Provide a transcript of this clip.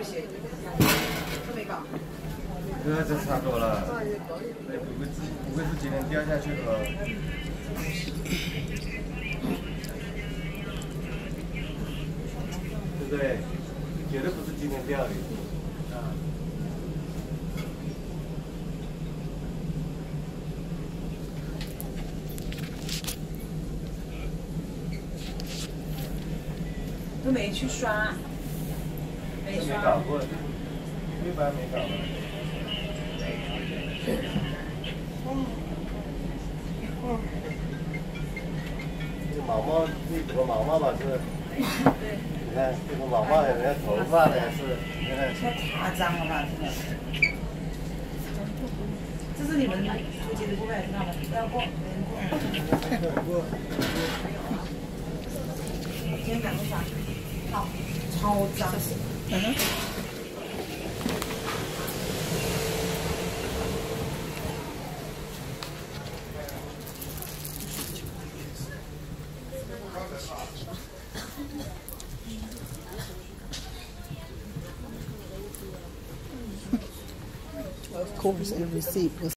些，都没搞。 这差多了，那不会是今天掉下去的吧？对不对？绝对不是今天掉的。啊。 都没去刷，没刷。 没搞过，一般没搞过。这毛毛，这个毛毛吧是， 对。 你看这个毛毛有人家头发的是，你看。 太夸张了吧，真的。这是你们推荐的过来，知道吗？要过，过。今天感受啥？好，超脏。 Of course, the receipt was